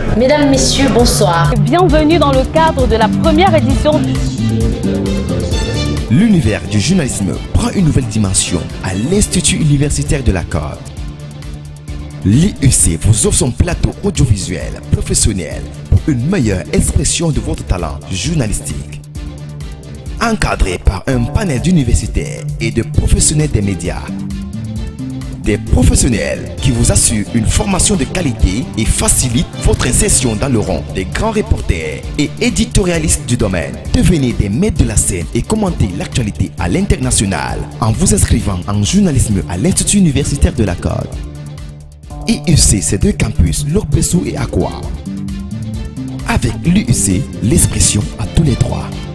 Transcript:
Mesdames, Messieurs, bonsoir. Bienvenue dans le cadre de la première édition. L'univers du journalisme prend une nouvelle dimension à l'Institut universitaire de la Côte. L'IUC vous offre son plateau audiovisuel professionnel pour une meilleure expression de votre talent journalistique. Encadré par un panel d'universitaires et de professionnels des médias. Des professionnels qui vous assurent une formation de qualité et facilitent votre insertion dans le rang des grands reporters et éditorialistes du domaine. Devenez des maîtres de la scène et commentez l'actualité à l'international en vous inscrivant en journalisme à l'Institut universitaire de la Côte. IUC, c'est deux campus, Locbesso et Aqua. Avec l'IUC, l'expression à tous les trois.